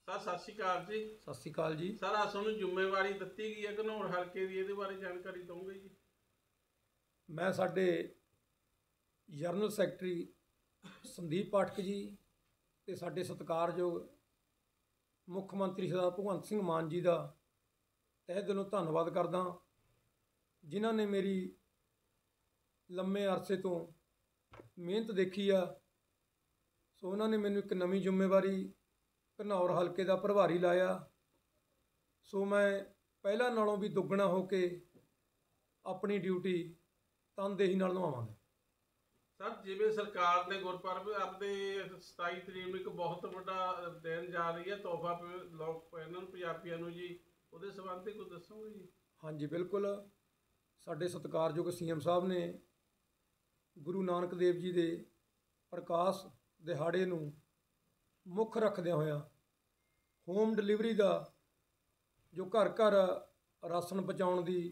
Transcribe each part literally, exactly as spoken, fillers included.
Sir सत श्री अकाल जी। सत श्री अकाल जी। सर आज ਤੁਹਾਨੂੰ ਜ਼ਿੰਮੇਵਾਰੀ ਦਿੱਤੀ ਗਈ ਹੈ ਘਨੌਰ ਹਲਕੇ ਦੀ, ਇਹਦੇ ਬਾਰੇ ਜਾਣਕਾਰੀ ਦਵਾਂਗੇ ਜੀ। मैं साडे ਜਨਰਲ ਸੈਕਟਰੀ संदीप पाठक जी ਤੇ ਸਾਡੇ ਸਤਿਕਾਰਯੋਗ ਮੁੱਖ ਮੰਤਰੀ ਸਰਦਾਰ ਭਗਵੰਤ ਸਿੰਘ ਮਾਨ ਜੀ ਦਾ ਤਹਿ ਦਿਲੋਂ ਧੰਨਵਾਦ ਕਰਦਾ, ਜਿਨ੍ਹਾਂ ਨੇ ਮੇਰੀ ਲੰਮੇ ਅਰਸੇ ਤੋਂ ਮਿਹਨਤ ਦੇਖੀ ਆ। ਸੋ ਉਹਨਾਂ ਨੇ ਮੈਨੂੰ ਇੱਕ ਨਵੀਂ ਜ਼ਿੰਮੇਵਾਰੀ ਘਨੌਰ ਹਲਕੇ ਦਾ ਪ੍ਰਭਾਰੀ ਲਾਇਆ। ਸੋ ਮੈਂ ਪਹਿਲਾਂ ਨਾਲੋਂ ਵੀ ਦੁੱਗਣਾ ਹੋ ਕੇ ਆਪਣੀ ਡਿਊਟੀ ਤਨਦੇਹੀ ਨਾਲ ਨਿਭਾਵਾਂਗਾ। ਸਰ ਜਿਵੇਂ ਸਰਕਾਰ ਨੇ ਗੁਰਪੁਰਬ ਆਪਦੇ ਸਤਾਈ ਤਰੀਕ ਨੂੰ ਇੱਕ ਬਹੁਤ ਵੱਡਾ ਦੇਣ ਜਾ ਰਹੀ ਹੈ ਤੋਹਫਾ ਲੋਕ ਇਹਨਾਂ ਨੂੰ ਪੰਜਾਬੀਆਂ ਨੂੰ ਜੀ, ਉਹਦੇ ਸੰਬੰਧ ਤੇ ਕੁਝ ਦੱਸੋਗੇ ਜੀ? ਹਾਂਜੀ ਬਿਲਕੁਲ। ਸਾਡੇ ਸਤਿਕਾਰਯੋਗ ਸੀ ਐਮ ਸਾਹਿਬ ਨੇ ਗੁਰੂ ਨਾਨਕ ਦੇਵ ਜੀ ਦੇ ਪ੍ਰਕਾਸ਼ ਦਿਹਾੜੇ ਨੂੰ ਮੁੱਖ ਰੱਖਦਿਆਂ ਹੋਇਆਂ ਹੋਮ ਡਿਲੀਵਰੀ ਦਾ ਜੋ ਘਰ ਘਰ ਰਾਸ਼ਨ ਪਹੁੰਚਾਉਣ ਦੀ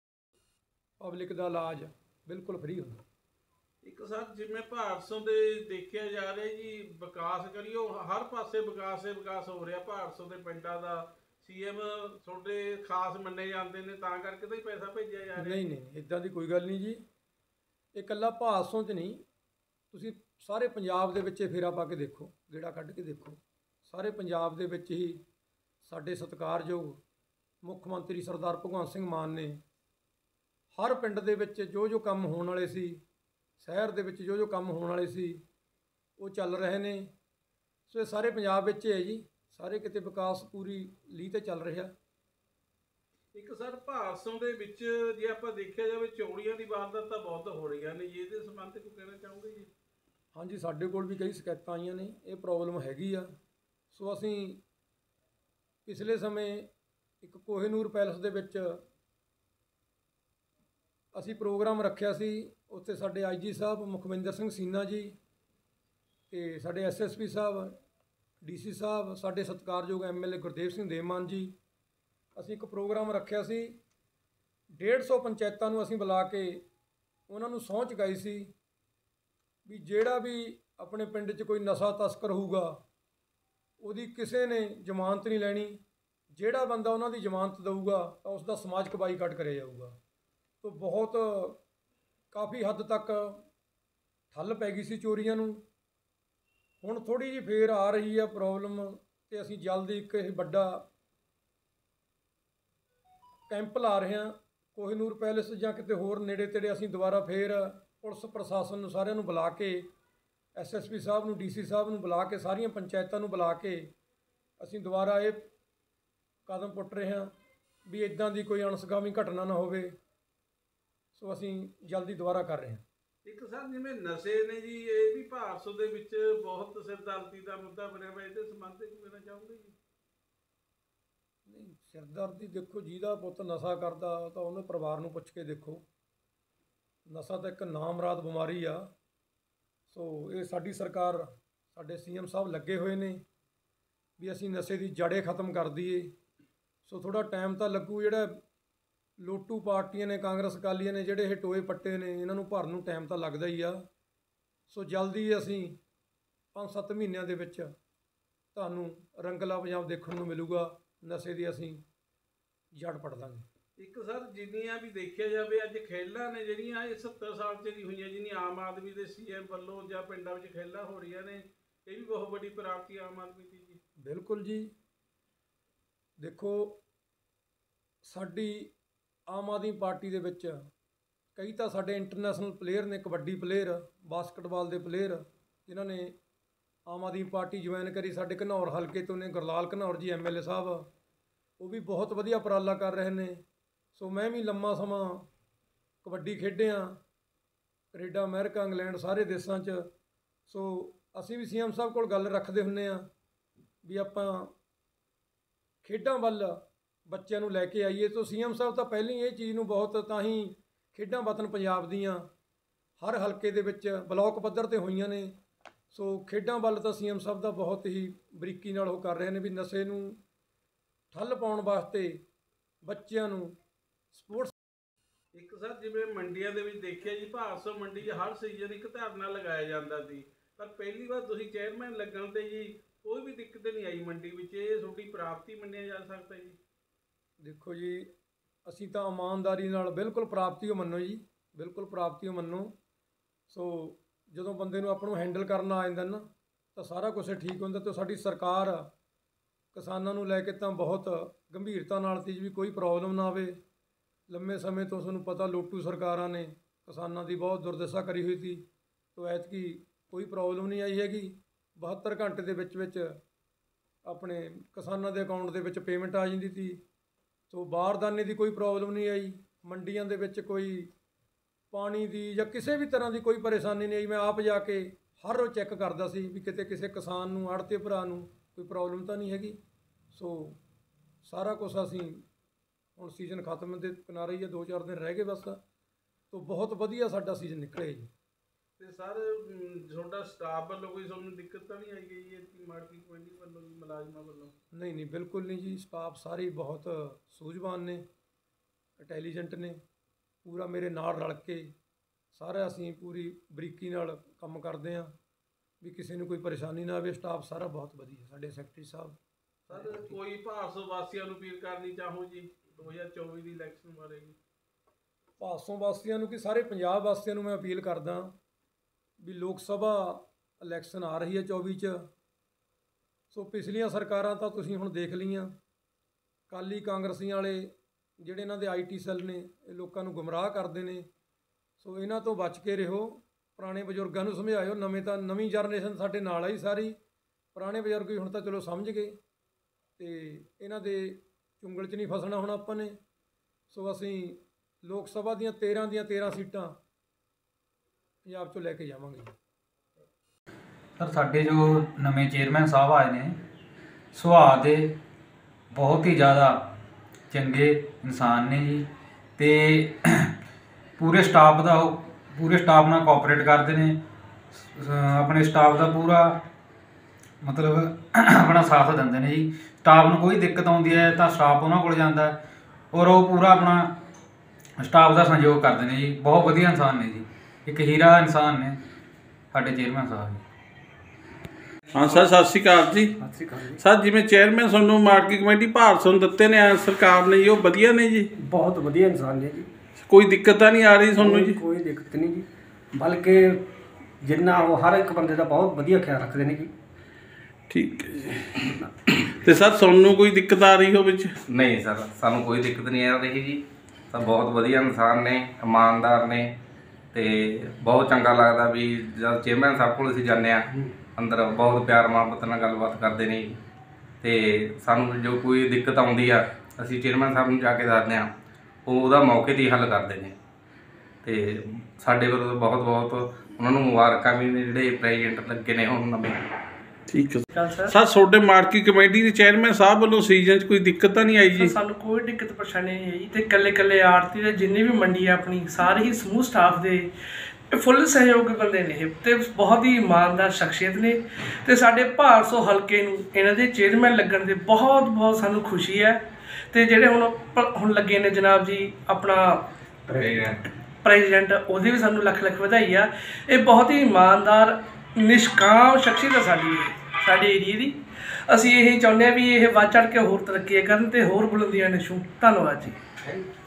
ਪਬਲਿਕ ਦਾ ਇਲਾਜ ਬਿਲਕੁਲ ਫ੍ਰੀ ਹੁੰਦਾ। ਇੱਕ ਸਰ ਜਿਵੇਂ ਭਾਰਤੋਂ ਦੇ ਦੇਖਿਆ ਜਾ ਰਿਹਾ ਜੀ, ਵਿਕਾਸ ਕਰੀਓ, ਹਰ ਪਾਸੇ ਵਿਕਾਸ ਦੇ ਵਿਕਾਸ ਹੋ ਰਿਹਾ। ਭਾਰਤੋਂ ਦੇ ਪਿੰਡਾਂ ਦਾ ਸੀਐਮ ਤੁਹਾਡੇ ਖਾਸ ਮੰਨੇ ਜਾਂਦੇ ਨੇ, ਤਾਂ ਕਰਕੇ ਤਾਂ ਹੀ ਪੈਸਾ ਭੇਜਿਆ ਜਾ ਰਿਹਾ। ਨਹੀਂ ਨਹੀਂ ਇੱਦਾਂ ਦੀ ਕੋਈ ਗੱਲ ਨਹੀਂ ਜੀ। ਇਹ ਇਕੱਲਾ ਭਾਰਤੋਂ 'ਚ ਨਹੀਂ, ਤੁਸੀਂ ਸਾਰੇ ਪੰਜਾਬ ਦੇ ਵਿੱਚ ਫੇਰਾ ਪਾ ਕੇ ਦੇਖੋ, ਗੇੜਾ ਕੱਢ ਕੇ ਦੇਖੋ। ਸਾਰੇ ਪੰਜਾਬ ਦੇ ਵਿੱਚ ਹੀ ਸਾਡੇ ਸਤਿਕਾਰਯੋਗ ਮੁੱਖ ਮੰਤਰੀ ਸਰਦਾਰ ਭਗਵੰਤ ਸਿੰਘ ਮਾਨ ਨੇ ਹਰ ਪਿੰਡ ਦੇ ਵਿੱਚ ਜੋ ਜੋ ਕੰਮ ਹੋਣ ਵਾਲੇ ਸੀ, ਸ਼ਹਿਰ ਦੇ ਵਿੱਚ ਜੋ ਜੋ ਕੰਮ ਹੋਣ ਵਾਲੇ ਸੀ, ਉਹ ਚੱਲ ਰਹੇ ਨੇ। ਸੋ ਇਹ ਸਾਰੇ ਪੰਜਾਬ ਵਿੱਚ ਹੈ ਜੀ, ਸਾਰੇ ਕਿਤੇ ਵਿਕਾਸ ਪੂਰੀ ਲੀਹ 'ਤੇ ਚੱਲ ਰਿਹਾ। ਇੱਕ ਸਰ ਭਾਰਤੋਂ ਦੇ ਵਿੱਚ ਜੇ ਆਪਾਂ ਦੇਖਿਆ ਜਾਵੇ ਚੋਰੀਆਂ ਦੀ ਵਾਰਦਾਤਾਂ ਬਹੁਤ ਹੋ ਰਹੀਆਂ ਨੇ ਜੀ, ਇਹਦੇ ਸੰਬੰਧ ਤੇ ਕੋਈ ਕਹਿਣਾ ਚਾਹੋਗੇ ਜੀ? ਹਾਂਜੀ ਸਾਡੇ ਕੋਲ ਵੀ ਕਈ ਸ਼ਿਕਾਇਤਾਂ ਆਈਆਂ ਨੇ, ਇਹ ਪ੍ਰੋਬਲਮ ਹੈਗੀ ਆ। ਸੋ ਅਸੀਂ ਪਿਛਲੇ ਸਮੇਂ ਇੱਕ ਕੋਹਿਨੂਰ ਪੈਲਸ ਦੇ ਵਿੱਚ ਅਸੀਂ ਪ੍ਰੋਗਰਾਮ ਰੱਖਿਆ ਸੀ। ਉੱਥੇ ਸਾਡੇ ਆਈ ਜੀ ਸਾਹਿਬ ਮੁਖਵਿੰਦਰ ਸਿੰਘ ਸੀਨਾ ਜੀ ਅਤੇ ਸਾਡੇ ਐਸ ਐਸ ਪੀ ਸਾਹਿਬ, ਡੀ ਸੀ ਸਾਹਿਬ, ਸਾਡੇ ਸਤਿਕਾਰਯੋਗ M L A Gurdev Singh Devman ji, ਅਸੀਂ ਇੱਕ ਪ੍ਰੋਗਰਾਮ ਰੱਖਿਆ ਸੀ। ਡੇਢ ਸੌ ਪੰਚਾਇਤਾਂ ਨੂੰ ਅਸੀਂ ਬੁਲਾ ਕੇ ਉਹਨਾਂ ਨੂੰ ਸਹੁੰ ਚੁਕਾਈ ਸੀ ਵੀ ਜਿਹੜਾ ਵੀ ਆਪਣੇ ਪਿੰਡ 'ਚ ਕੋਈ ਨਸ਼ਾ ਤਸਕਰ ਹੋਊਗਾ ਉਹਦੀ ਕਿਸੇ ਨੇ ਜ਼ਮਾਨਤ ਨਹੀਂ ਲੈਣੀ। ਜਿਹੜਾ ਬੰਦਾ ਉਹਨਾਂ ਦੀ ਜ਼ਮਾਨਤ ਦੇਊਗਾ ਤਾਂ ਉਸ ਦਾ ਸਮਾਜਿਕ ਬਾਈਕਾਟ ਕਰਿਆ ਜਾਊਗਾ। ਤਾਂ ਬਹੁਤ ਕਾਫੀ ਹੱਦ ਤੱਕ ਠੱਲ ਪੈ ਗਈ ਸੀ ਚੋਰੀਆਂ ਨੂੰ। ਹੁਣ ਥੋੜ੍ਹੀ ਜਿਹੀ ਫੇਰ ਆ ਰਹੀ ਆ ਪ੍ਰੋਬਲਮ, ਅਤੇ ਅਸੀਂ ਜਲਦੀ ਇੱਕ ਇਹ ਵੱਡਾ ਕੈਂਪ ਲਾ ਰਹੇ ਹਾਂ ਕੋਹਿਨੂਰ ਪੈਲੇਸ ਜਾਂ ਕਿਤੇ ਹੋਰ ਨੇੜੇ ਤੇੜੇ। ਅਸੀਂ ਦੁਬਾਰਾ ਫੇਰ ਪੁਲਿਸ ਪ੍ਰਸ਼ਾਸਨ ਨੂੰ ਸਾਰਿਆਂ ਨੂੰ ਬੁਲਾ ਕੇ, ਐਸ ਐਸ ਪੀ ਸਾਹਿਬ ਨੂੰ, ਡੀ ਸੀ ਸਾਹਿਬ ਨੂੰ ਬੁਲਾ ਕੇ, ਸਾਰੀਆਂ ਪੰਚਾਇਤਾਂ ਨੂੰ ਬੁਲਾ ਕੇ ਅਸੀਂ ਦੁਬਾਰਾ ਇਹ ਕਦਮ ਪੁੱਟ ਰਹੇ ਹਾਂ ਵੀ ਇੱਦਾਂ ਦੀ ਕੋਈ ਅਣਸਗਾਮੀ ਘਟਨਾ ਨਾ ਹੋਵੇ। ਸੋ ਅਸੀਂ ਜਲਦੀ ਦੁਬਾਰਾ ਕਰ ਰਹੇ ਹਾਂ। ਇੱਕ ਸਰ ਜਿਵੇਂ ਨਸ਼ੇ ਨੇ ਜੀ, ਇਹ ਵੀ ਭਾਰਤ ਦੇ ਵਿੱਚ ਬਹੁਤ ਸਿਰਦਰਦੀ ਦਾ ਮੁੱਦਾ ਬਣਿਆ ਹੋਇਆ, ਇਹਦੇ ਸੰਬੰਧ ਤੇ ਕੋਈ ਕਹਿਣਾ ਚਾਹੋਗੇ ਜੀ? ਨਹੀਂ ਸਿਰਦਰਦੀ ਦੇਖੋ, ਜਿਹਦਾ ਪੁੱਤ ਨਸ਼ਾ ਕਰਦਾ ਤਾਂ ਉਹਨੇ ਪਰਿਵਾਰ ਨੂੰ ਪੁੱਛ ਕੇ ਦੇਖੋ। ਨਸ਼ਾ ਤਾਂ ਇੱਕ ਨਾਮਰਾਦ ਬਿਮਾਰੀ ਆ। ਸੋ ਇਹ ਸਾਡੀ ਸਰਕਾਰ, ਸਾਡੇ ਸੀ ਐਮ ਸਾਹਿਬ ਲੱਗੇ ਹੋਏ ਨੇ ਵੀ ਅਸੀਂ ਨਸ਼ੇ ਦੀ ਜੜ੍ਹੇ ਖਤਮ ਕਰ ਦਈਏ। ਸੋ ਥੋੜ੍ਹਾ ਟਾਈਮ ਤਾਂ ਲੱਗੂ। ਜਿਹੜਾ ਲੋਟੂ ਪਾਰਟੀਆਂ ਨੇ, ਕਾਂਗਰਸ ਅਕਾਲੀਆਂ ਨੇ, ਜਿਹੜੇ ਇਹ ਟੋਏ ਪੱਟੇ ਨੇ, ਇਹਨਾਂ ਨੂੰ ਭਰਨ ਨੂੰ ਟਾਈਮ ਤਾਂ ਲੱਗਦਾ ਹੀ ਆ। ਸੋ ਜਲਦੀ ਅਸੀਂ ਪੰਜ ਸੱਤ ਮਹੀਨਿਆਂ ਦੇ ਵਿੱਚ ਤੁਹਾਨੂੰ ਰੰਗਲਾ ਪੰਜਾਬ ਦੇਖਣ ਨੂੰ ਮਿਲੂਗਾ। ਨਸ਼ੇ ਦੀ ਅਸੀਂ ਜੜ ਪੱਟ ਦਾਂਗੇ। ਇੱਕ ਸਰ ਜਿੰਨੀਆਂ ਵੀ ਦੇਖਿਆ ਜਾਵੇ ਅੱਜ ਖੇਲਾਂ ਨੇ ਜਿਹੜੀਆਂ ਇਹ ਸੱਤਰ ਸਾਲ 'ਚ ਨਹੀਂ ਹੋਈਆਂ, ਜਿੰਨੀ ਆਮ ਆਦਮੀ ਦੇ ਸੀ ਐਮ ਵੱਲੋਂ ਜਾਂ ਪਿੰਡਾਂ ਵਿੱਚ ਖੇਲਾਂ ਹੋ ਰਹੀਆਂ ਨੇ, ਇਹ ਵੀ ਬਹੁਤ ਵੱਡੀ ਪ੍ਰਾਪਤੀ ਆਮ ਆਦਮੀ ਦੀ ਜੀ। ਬਿਲਕੁਲ ਜੀ। ਦੇਖੋ ਸਾਡੀ ਆਮ ਆਦਮੀ ਪਾਰਟੀ ਦੇ ਵਿੱਚ ਕਈ ਤਾਂ ਸਾਡੇ ਇੰਟਰਨੈਸ਼ਨਲ ਪਲੇਅਰ ਨੇ, ਕਬੱਡੀ ਪਲੇਅਰ, ਬਾਸਕਟਬਾਲ ਦੇ ਪਲੇਅਰ, ਜਿਨ੍ਹਾਂ ਨੇ ਆਮ ਆਦਮੀ ਪਾਰਟੀ ਜੁਆਇਨ ਕਰੀ। ਸਾਡੇ ਘਨੌਰ ਹਲਕੇ ਤੋਂ ਨੇ ਗੁਰਲਾਲ ਘਨੌਰ ਜੀ ਐਮ ਐਲ ਏ ਸਾਹਿਬ, ਉਹ ਵੀ ਬਹੁਤ ਵਧੀਆ ਉਪਰਾਲਾ ਕਰ ਰਹੇ ਨੇ। ਸੋ ਮੈਂ ਵੀ ਲੰਮਾ ਸਮਾਂ ਕਬੱਡੀ ਖੇਡਿਆ, ਕੈਨੇਡਾ, ਅਮਰੀਕਾ, ਇੰਗਲੈਂਡ, ਸਾਰੇ ਦੇਸ਼ਾਂ 'ਚ। ਸੋ ਅਸੀਂ ਵੀ ਸੀ ਐਮ ਸਾਹਿਬ ਕੋਲ ਗੱਲ ਰੱਖਦੇ ਹੁੰਦੇ ਹਾਂ ਵੀ ਆਪਾਂ ਖੇਡਾਂ ਵੱਲ ਬੱਚਿਆਂ ਨੂੰ ਲੈ ਕੇ ਆਈਏ। ਤਾਂ ਸੀ ਐਮ ਸਾਹਿਬ ਤਾਂ ਪਹਿਲਾਂ ਹੀ ਇਹ ਚੀਜ਼ ਨੂੰ ਬਹੁਤ, ਤਾਂ ਹੀ ਖੇਡਾਂ ਵਤਨ ਪੰਜਾਬ ਦੀਆਂ ਹਰ ਹਲਕੇ ਦੇ ਵਿੱਚ ਬਲਾਕ ਪੱਧਰ 'ਤੇ ਹੋਈਆਂ ਨੇ। ਸੋ ਖੇਡਾਂ ਵੱਲ ਤਾਂ ਸੀ ਐਮ ਸਾਹਿਬ ਦਾ ਬਹੁਤ ਹੀ ਬਰੀਕੀ ਨਾਲ ਉਹ ਕਰ ਰਹੇ ਨੇ ਵੀ ਨਸ਼ੇ ਨੂੰ ਠੱਲ ਪਾਉਣ ਵਾਸਤੇ ਬੱਚਿਆਂ ਨੂੰ ਸਪੋਰਟਸ। ਇੱਕ ਸਰ ਜਿਵੇਂ ਮੰਡੀਆਂ ਦੇ ਵਿੱਚ ਦੇਖਿਆ ਜੀ, ਭਾਰਤੋਂ ਮੰਡੀ 'ਚ ਹਰ ਸੀਜ਼ਨ ਇੱਕ ਧਰਨਾ ਲਗਾਇਆ ਜਾਂਦਾ ਸੀ, ਪਰ ਪਹਿਲੀ ਵਾਰ ਤੁਸੀਂ ਚੇਅਰਮੈਨ ਲੱਗਣ 'ਤੇ ਜੀ ਕੋਈ ਵੀ ਦਿੱਕਤ ਨਹੀਂ ਆਈ ਮੰਡੀ ਵਿੱਚ। ਇਹ ਤੁਹਾਡੀ ਪ੍ਰਾਪਤੀ ਮੰਨਿਆ ਜਾ ਸਕਦਾ ਜੀ? ਦੇਖੋ ਜੀ, ਅਸੀਂ ਤਾਂ ਇਮਾਨਦਾਰੀ ਨਾਲ ਬਿਲਕੁਲ ਪ੍ਰਾਪਤੀ ਓ ਮੰਨੋ ਜੀ, ਬਿਲਕੁਲ ਪ੍ਰਾਪਤੀ ਓ ਮੰਨੋ। ਸੋ ਜਦੋਂ ਬੰਦੇ ਨੂੰ ਆਪਾਂ ਨੂੰ ਹੈਂਡਲ ਕਰਨਾ ਆ ਜਾਂਦਾ ਨਾ ਤਾਂ ਸਾਰਾ ਕੁਛ ਠੀਕ ਹੁੰਦਾ। ਅਤੇ ਸਾਡੀ ਸਰਕਾਰ ਕਿਸਾਨਾਂ ਨੂੰ ਲੈ ਕੇ ਤਾਂ ਬਹੁਤ ਗੰਭੀਰਤਾ ਨਾਲ ਤੀ ਵੀ ਕੋਈ ਪ੍ਰੋਬਲਮ ਨਾ ਆਵੇ। ਲੰਮੇ ਸਮੇਂ ਤੋਂ ਤੁਹਾਨੂੰ ਪਤਾ ਲੋਟੂ ਸਰਕਾਰਾਂ ਨੇ ਕਿਸਾਨਾਂ ਦੀ ਬਹੁਤ ਦੁਰਦਸ਼ਾ ਕਰੀ ਹੋਈ ਸੀ। ਤੋ ਐਤਕੀ ਕੋਈ ਪ੍ਰੋਬਲਮ ਨਹੀਂ ਆਈ ਹੈਗੀ। ਬਹੱਤਰ ਘੰਟੇ ਦੇ ਵਿੱਚ ਵਿੱਚ ਆਪਣੇ ਕਿਸਾਨਾਂ ਦੇ ਅਕਾਊਂਟ ਦੇ ਵਿੱਚ ਪੇਮੈਂਟ ਆ ਜਾਂਦੀ ਸੀ। ਸੋ ਬਾਰਦਾਨੇ ਦੀ ਕੋਈ ਪ੍ਰੋਬਲਮ ਨਹੀਂ ਆਈ। ਮੰਡੀਆਂ ਦੇ ਵਿੱਚ ਕੋਈ ਪਾਣੀ ਦੀ ਜਾਂ ਕਿਸੇ ਵੀ ਤਰ੍ਹਾਂ ਦੀ ਕੋਈ ਪਰੇਸ਼ਾਨੀ ਨਹੀਂ ਆਈ। ਮੈਂ ਆਪ ਜਾ ਕੇ ਹਰ ਰੋਜ਼ ਚੈੱਕ ਕਰਦਾ ਸੀ ਵੀ ਕਿਤੇ ਕਿਸੇ ਕਿਸਾਨ ਨੂੰ, ਆੜ੍ਹਤੀ ਭਰਾ ਨੂੰ ਕੋਈ ਪ੍ਰੋਬਲਮ ਤਾਂ ਨਹੀਂ ਹੈਗੀ। ਸੋ ਸਾਰਾ ਕੁਛ ਅਸੀਂ ਹੁਣ ਸੀਜ਼ਨ ਖਤਮ ਦੇ ਕਿਨਾਰੇ ਹੀ ਆ, ਦੋ ਚਾਰ ਦਿਨ ਰਹਿ ਗਏ ਬਸ। ਤੋ ਬਹੁਤ ਵਧੀਆ ਸਾਡਾ ਸੀਜ਼ਨ ਨਿਕਲਿਆ ਜੀ। ਤੇ ਸਰ ਤੁਹਾਡਾ ਸਟਾਫ ਵੱਲੋਂ ਕੋਈ ਤੁਹਾਨੂੰ ਦਿੱਕਤ ਤਾਂ ਨਹੀਂ ਆਈ ਗਈ ਹੈ ਮਾਰਕੀਟ ਕਮੇਟੀ ਵੱਲੋਂ ਜੀ, ਮੁਲਾਜ਼ਮਾਂ ਵੱਲੋਂ? ਨਹੀਂ ਨਹੀਂ, ਬਿਲਕੁਲ ਨਹੀਂ ਜੀ। ਸਟਾਫ ਸਾਰੇ ਬਹੁਤ ਸੂਝਵਾਨ ਨੇ, ਇੰਟੈਲੀਜੈਂਟ ਨੇ, ਪੂਰਾ ਮੇਰੇ ਨਾਲ ਰਲ ਕੇ ਸਾਰਾ ਅਸੀਂ ਪੂਰੀ ਬਰੀਕੀ ਨਾਲ ਕੰਮ ਕਰਦੇ ਹਾਂ ਵੀ ਕਿਸੇ ਨੂੰ ਕੋਈ ਪਰੇਸ਼ਾਨੀ ਨਾ ਆਵੇ। ਸਟਾਫ ਸਾਰਾ ਬਹੁਤ ਵਧੀਆ, ਸਾਡੇ ਸੈਕਟਰੀ ਸਾਹਿਬ। ਸਰ ਕੋਈ ਭਾਰਸੋਂ ਵਾਸੀਆਂ ਨੂੰ ਅਪੀਲ ਕਰਨੀ ਚਾਹੋ ਜੀ ਦੋ ਹਜ਼ਾਰ ਚੌਵੀ ਦੀ ਇਲੈਕਸ਼ਨ ਬਾਰੇ ਜੀ? ਭਾਰਸੋਂ ਵਾਸੀਆਂ ਨੂੰ ਕਿ ਸਾਰੇ ਪੰਜਾਬ ਵਾਸੀਆਂ ਨੂੰ ਮੈਂ ਅਪੀਲ ਕਰਦਾ ਵੀ ਲੋਕ ਸਭਾ ਇਲੈਕਸ਼ਨ ਆ ਰਹੀ ਹੈ ਚੌਵੀ 'ਚ। ਸੋ ਪਿਛਲੀਆਂ ਸਰਕਾਰਾਂ ਤਾਂ ਤੁਸੀਂ ਹੁਣ ਦੇਖ ਲਈਆਂ, ਅਕਾਲੀ ਕਾਂਗਰਸੀਆਂ ਵਾਲੇ ਜਿਹੜੇ ਇਹਨਾਂ ਦੇ ਆਈ ਟੀ ਸੈੱਲ ਨੇ, ਇਹ ਲੋਕਾਂ ਨੂੰ ਗੁੰਮਰਾਹ ਕਰਦੇ ਨੇ। ਸੋ ਇਹਨਾਂ ਤੋਂ ਬਚ ਕੇ ਰਹੋ। ਪੁਰਾਣੇ ਬਜ਼ੁਰਗਾਂ ਨੂੰ ਸਮਝਾਇਓ। ਨਵੇਂ ਤਾਂ ਨਵੀਂ ਜਨਰੇਸ਼ਨ ਸਾਡੇ ਨਾਲ ਆਈ ਸਾਰੀ, ਪੁਰਾਣੇ ਬਜ਼ੁਰਗ ਵੀ ਹੁਣ ਤਾਂ ਚਲੋ ਸਮਝ ਗਏ ਅਤੇ ਇਹਨਾਂ ਦੇ ਚੁੰਗਲ 'ਚ ਨਹੀਂ ਫਸਣਾ ਹੁਣ ਆਪਾਂ ਨੇ। ਸੋ ਅਸੀਂ ਲੋਕ ਸਭਾ ਦੀਆਂ ਤੇਰ੍ਹਾਂ ਦੀਆਂ ਤੇਰ੍ਹਾਂ ਸੀਟਾਂ ਪੰਜਾਬ 'ਚੋਂ ਲੈ ਕੇ ਜਾਵਾਂਗੇ। ਸਰ ਸਾਡੇ ਜੋ ਨਵੇਂ ਚੇਅਰਮੈਨ ਸਾਹਿਬ ਆਏ ਨੇ, ਸੁਭਾਅ ਦੇ ਬਹੁਤ ਹੀ ਜ਼ਿਆਦਾ ਚੰਗੇ ਇਨਸਾਨ ਨੇ ਜੀ। ਅਤੇ ਪੂਰੇ ਸਟਾਫ ਦਾ ਉਹ ਪੂਰੇ ਸਟਾਫ ਨਾਲ ਕੋਆਪਰੇਟ ਕਰਦੇ ਨੇ। ਆਪਣੇ ਸਟਾਫ ਦਾ ਪੂਰਾ ਮਤਲਬ ਆਪਣਾ ਸਾਥ ਦਿੰਦੇ ਨੇ ਜੀ। ਸਟਾਫ ਨੂੰ ਕੋਈ ਦਿੱਕਤ ਆਉਂਦੀ ਹੈ ਤਾਂ ਸਟਾਫ ਉਹਨਾਂ ਕੋਲ ਜਾਂਦਾ ਔਰ ਉਹ ਪੂਰਾ ਆਪਣਾ ਸਟਾਫ ਦਾ ਸਹਿਯੋਗ ਕਰਦੇ ਨੇ ਜੀ। ਬਹੁਤ ਵਧੀਆ ਇਨਸਾਨ ਨੇ ਜੀ, ਇੱਕ ਹੀਰਾ ਇਨਸਾਨ ਨੇ ਸਾਡੇ ਚੇਅਰਮੈਨ ਸਾਹਿਬ। ਹਾਂ ਸਰ, ਸਤਿ ਸ਼੍ਰੀ ਅਕਾਲ ਜੀ। ਸਤਿ ਸ਼੍ਰੀ ਅਕਾਲ ਜੀ। ਸਰ ਜਿਵੇਂ ਚੇਅਰਮੈਨ ਤੁਹਾਨੂੰ ਮਾਰਕੀਟ ਕਮੇਟੀ ਭਾਰਸੋਂ ਦਿੱਤੇ ਨੇ ਸਰਕਾਰ ਨੇ ਜੀ, ਉਹ ਵਧੀਆ ਨੇ ਜੀ? ਬਹੁਤ ਵਧੀਆ ਇਨਸਾਨ ਨੇ ਜੀ। ਕੋਈ ਦਿੱਕਤ ਤਾਂ ਨਹੀਂ ਆ ਰਹੀ ਤੁਹਾਨੂੰ ਜੀ? ਕੋਈ ਦਿੱਕਤ ਨਹੀਂ ਜੀ, ਬਲਕਿ ਜਿੰਨਾ ਉਹ ਹਰ ਇੱਕ ਬੰਦੇ ਦਾ ਬਹੁਤ ਵਧੀਆ ਖਿਆਲ ਰੱਖਦੇ ਨੇ ਜੀ। ਠੀਕ ਹੈ ਜੀ। ਤੇ ਸਰ ਤੁਹਾਨੂੰ ਕੋਈ ਦਿੱਕਤ ਆ ਰਹੀ ਹੋ ਵਿੱਚ? ਨਹੀਂ ਸਰ, ਸਾਨੂੰ ਕੋਈ ਦਿੱਕਤ ਨਹੀਂ ਆ ਰਹੀ ਜੀ। ਸਰ ਬਹੁਤ ਵਧੀਆ ਇਨਸਾਨ ਨੇ, ਇਮਾਨਦਾਰ ਨੇ ਅਤੇ ਬਹੁਤ ਚੰਗਾ ਲੱਗਦਾ ਵੀ ਜਦ ਚੇਅਰਮੈਨ ਸਾਹਿਬ ਕੋਲ ਅਸੀਂ ਜਾਂਦੇ ਹਾਂ ਅੰਦਰ ਬਹੁਤ ਪਿਆਰ ਮੁਹੱਬਤ ਨਾਲ ਗੱਲਬਾਤ ਕਰਦੇ ਨੇ ਜੀ। ਅਤੇ ਸਾਨੂੰ ਜੋ ਕੋਈ ਦਿੱਕਤ ਆਉਂਦੀ ਆ ਅਸੀਂ ਚੇਅਰਮੈਨ ਸਾਹਿਬ ਨੂੰ ਜਾ ਕੇ ਦੱਸਦੇ ਹਾਂ, ਉਹ ਉਹਦਾ ਮੌਕੇ 'ਤੇ ਹੀ ਹੱਲ ਕਰਦੇ ਨੇ। ਅਤੇ ਸਾਡੇ ਵੱਲੋਂ ਬਹੁਤ ਬਹੁਤ ਉਹਨਾਂ ਨੂੰ ਮੁਬਾਰਕਾਂ ਵੀ ਨੇ ਜਿਹੜੇ ਪ੍ਰੈਜ਼ੀਡੈਂਟ ਲੱਗੇ ਨੇ ਹੁਣ ਨਵੇਂ। ਠੀਕ ਹੈ ਸਰ। ਤੁਹਾਡੇ ਮਾਰਕੀਟ ਕਮੇਟੀ ਦੇ ਚੇਅਰਮੈਨ ਸਾਹਿਬ ਵੱਲੋਂ ਸੀਜ਼ਨ 'ਚ ਕੋਈ ਦਿੱਕਤ ਤਾਂ ਨਹੀਂ ਆਈ ਜੀ? ਸਾਨੂੰ ਕੋਈ ਦਿੱਕਤ ਪਰੇਸ਼ਾਨੀ ਨਹੀਂ ਆਈ ਅਤੇ ਇਕੱਲੇ ਇਕੱਲੇ ਆੜਤੀ ਦੇ ਜਿੰਨੇ ਵੀ ਮੰਡੀ ਆ ਆਪਣੀ ਸਾਰੇ ਹੀ ਸਮੂਹ ਸਟਾਫ ਦੇ ਫੁੱਲ ਸਹਿਯੋਗੀ ਬੰਦੇ ਨੇ ਅਤੇ ਬਹੁਤ ਹੀ ਇਮਾਨਦਾਰ ਸ਼ਖਸੀਅਤ ਨੇ। ਅਤੇ ਸਾਡੇ ਭਾਰਸੋਂ ਹਲਕੇ ਨੂੰ ਇਹਨਾਂ ਦੇ ਚੇਅਰਮੈਨ ਲੱਗਣ ਦੇ ਬਹੁਤ ਬਹੁਤ ਸਾਨੂੰ ਖੁਸ਼ੀ ਹੈ। ਅਤੇ ਜਿਹੜੇ ਹੁਣ ਹੁਣ ਲੱਗੇ ਨੇ ਜਨਾਬ ਜੀ ਆਪਣਾ ਪ੍ਰੈਜ਼ੀਡੈਂਟ, ਉਹਦੀ ਵੀ ਸਾਨੂੰ ਲੱਖ ਲੱਖ ਵਧਾਈ ਆ। ਇਹ ਬਹੁਤ ਹੀ ਇਮਾਨਦਾਰ ਨਿਸ਼ਕਾਮ ਸ਼ਖਸੀਅਤ ਆ ਸਾਡੀ ਸਾਡੇ ਏਰੀਏ ਦੀ। ਅਸੀਂ ਇਹ ਚਾਹੁੰਦੇ ਹਾਂ ਵੀ ਇਹ ਵੱਧ ਚੜ੍ਹ ਕੇ ਹੋਰ ਤਰੱਕੀ ਕਰਨ ਅਤੇ ਹੋਰ ਬੁਲੰਦੀਆਂ ਨੇ ਛੂਹ। ਧੰਨਵਾਦ ਜੀ।